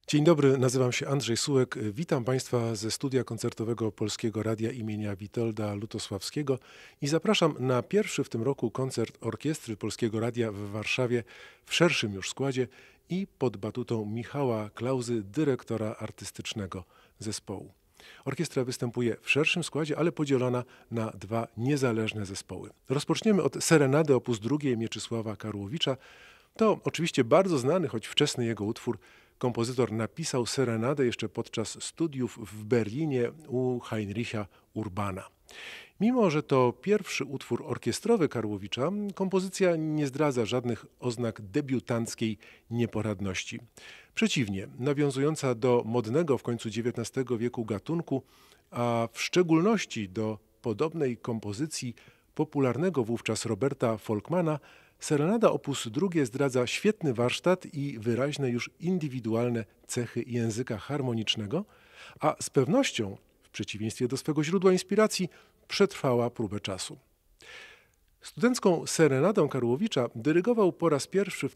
Dzień dobry, nazywam się Andrzej Sułek. Witam Państwa ze studia koncertowego Polskiego Radia imienia Witolda Lutosławskiego i zapraszam na pierwszy w tym roku koncert Orkiestry Polskiego Radia w Warszawie w szerszym już składzie i pod batutą Michała Klauzy, dyrektora artystycznego zespołu. Orkiestra występuje w szerszym składzie, ale podzielona na dwa niezależne zespoły. Rozpoczniemy od Serenady op. 2 Mieczysława Karłowicza. To oczywiście bardzo znany, choć wczesny jego utwór. Kompozytor napisał serenadę jeszcze podczas studiów w Berlinie u Heinricha Urbana. Mimo że to pierwszy utwór orkiestrowy Karłowicza, kompozycja nie zdradza żadnych oznak debiutanckiej nieporadności. Przeciwnie, nawiązująca do modnego w końcu XIX wieku gatunku, a w szczególności do podobnej kompozycji popularnego wówczas Roberta Folkmana, Serenada op. 2 zdradza świetny warsztat i wyraźne już indywidualne cechy języka harmonicznego, a z pewnością, w przeciwieństwie do swego źródła inspiracji, przetrwała próbę czasu. Studencką Serenadą Karłowicza dyrygował po raz pierwszy w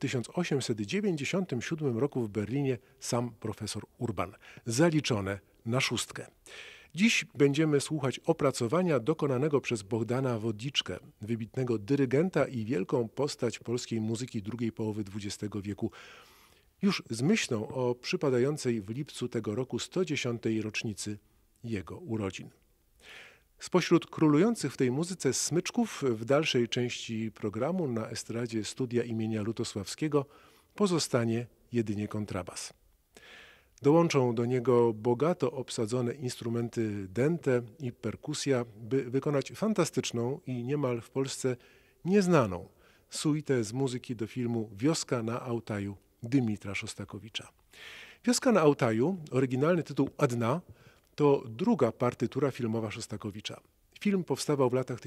1897 roku w Berlinie sam profesor Urban, zaliczone na 6. Dziś będziemy słuchać opracowania dokonanego przez Bohdana Wodliczkę, wybitnego dyrygenta i wielką postać polskiej muzyki drugiej połowy XX wieku, już z myślą o przypadającej w lipcu tego roku 110. rocznicy jego urodzin. Spośród królujących w tej muzyce smyczków w dalszej części programu na estradzie studia imienia Lutosławskiego pozostanie jedynie kontrabas. Dołączą do niego bogato obsadzone instrumenty dęte i perkusja, by wykonać fantastyczną i niemal w Polsce nieznaną suitę z muzyki do filmu Wioska na Altaju Dymitra Szostakowicza. Wioska na Altaju, oryginalny tytuł Adna, to druga partytura filmowa Szostakowicza. Film powstawał w latach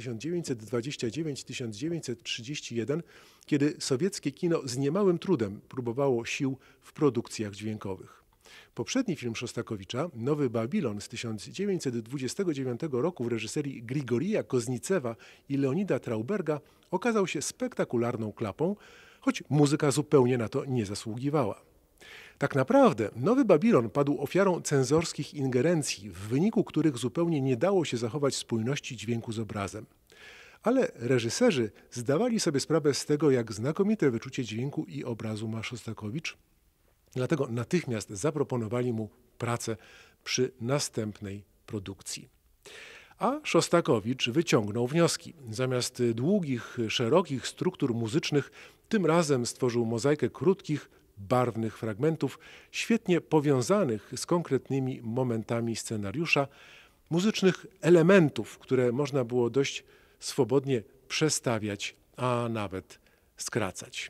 1929–1931, kiedy sowieckie kino z niemałym trudem próbowało sił w produkcjach dźwiękowych. Poprzedni film Szostakowicza, Nowy Babilon z 1929 roku w reżyserii Grigorija Koznicewa i Leonida Trauberga okazał się spektakularną klapą, choć muzyka zupełnie na to nie zasługiwała. Tak naprawdę Nowy Babilon padł ofiarą cenzorskich ingerencji, w wyniku których zupełnie nie dało się zachować spójności dźwięku z obrazem. Ale reżyserzy zdawali sobie sprawę z tego, jak znakomite wyczucie dźwięku i obrazu ma Szostakowicz, dlatego natychmiast zaproponowali mu pracę przy następnej produkcji. A Szostakowicz wyciągnął wnioski. Zamiast długich, szerokich struktur muzycznych, tym razem stworzył mozaikę krótkich, barwnych fragmentów, świetnie powiązanych z konkretnymi momentami scenariusza, muzycznych elementów, które można było dość swobodnie przestawiać, a nawet skracać.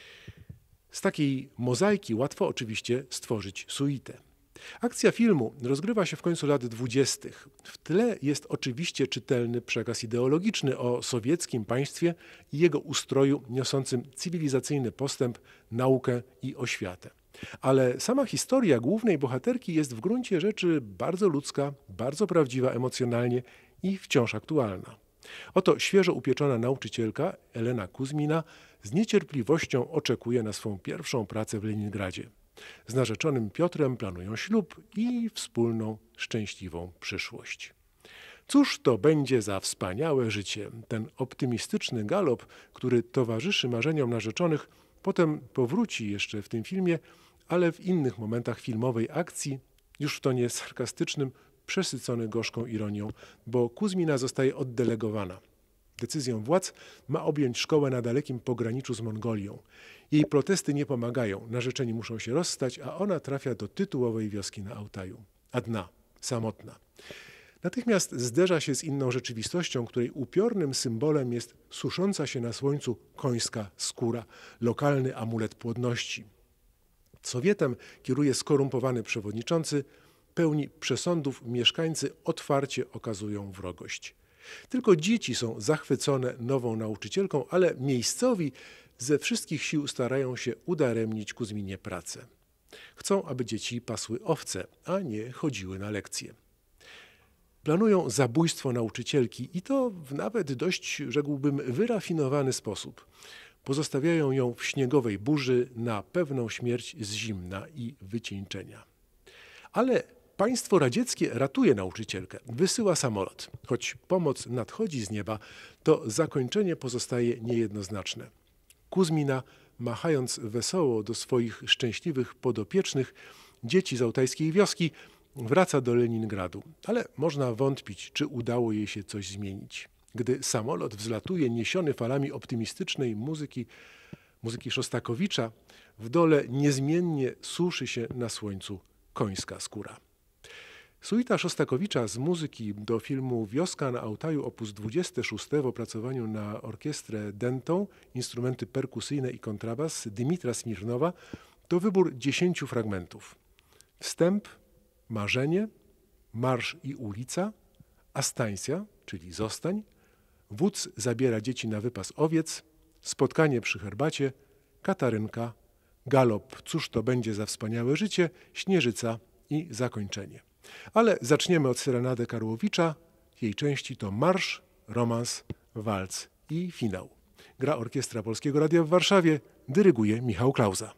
Z takiej mozaiki łatwo oczywiście stworzyć suitę. Akcja filmu rozgrywa się w końcu lat 20. W tle jest oczywiście czytelny przekaz ideologiczny o sowieckim państwie i jego ustroju niosącym cywilizacyjny postęp, naukę i oświatę. Ale sama historia głównej bohaterki jest w gruncie rzeczy bardzo ludzka, bardzo prawdziwa emocjonalnie i wciąż aktualna. Oto świeżo upieczona nauczycielka Elena Kuzmina z niecierpliwością oczekuje na swą pierwszą pracę w Leningradzie. Z narzeczonym Piotrem planują ślub i wspólną, szczęśliwą przyszłość. Cóż to będzie za wspaniałe życie? Ten optymistyczny galop, który towarzyszy marzeniom narzeczonych, potem powróci jeszcze w tym filmie, ale w innych momentach filmowej akcji, już w tonie sarkastycznym, przesycony gorzką ironią, bo Kuzmina zostaje oddelegowana. Decyzją władz ma objąć szkołę na dalekim pograniczu z Mongolią. Jej protesty nie pomagają, narzeczeni muszą się rozstać, a ona trafia do tytułowej wioski na Altaju. Adna, samotna. Natychmiast zderza się z inną rzeczywistością, której upiornym symbolem jest susząca się na słońcu końska skóra, lokalny amulet płodności. Sowietem kieruje skorumpowany przewodniczący, pełni przesądów mieszkańcy otwarcie okazują wrogość. Tylko dzieci są zachwycone nową nauczycielką, ale miejscowi ze wszystkich sił starają się udaremnić Kuzminie pracę. Chcą, aby dzieci pasły owce, a nie chodziły na lekcje. Planują zabójstwo nauczycielki i to w nawet dość, rzekłbym, wyrafinowany sposób. pozostawiają ją w śniegowej burzy na pewną śmierć z zimna i wycieńczenia. Ale państwo radzieckie ratuje nauczycielkę, wysyła samolot. Choć pomoc nadchodzi z nieba, to zakończenie pozostaje niejednoznaczne. Kuzmina, machając wesoło do swoich szczęśliwych podopiecznych, dzieci z altajskiej wioski, wraca do Leningradu. Ale można wątpić, czy udało jej się coś zmienić. Gdy samolot wzlatuje niesiony falami optymistycznej muzyki Szostakowicza, w dole niezmiennie suszy się na słońcu końska skóra. Suita Szostakowicza z muzyki do filmu Wioska na Altaju op. 26 w opracowaniu na orkiestrę dętą, instrumenty perkusyjne i kontrabas Dymitra Smirnowa to wybór 10 fragmentów. Wstęp, marzenie, marsz i ulica, astańsja, czyli zostań, wódz zabiera dzieci na wypas owiec, spotkanie przy herbacie, Katarynka, galop, cóż to będzie za wspaniałe życie, Śnieżyca i zakończenie. Ale zaczniemy od Serenady Karłowicza. Jej części to marsz, romans, walc i finał. Gra Orkiestra Polskiego Radia w Warszawie, dyryguje Michał Klauza.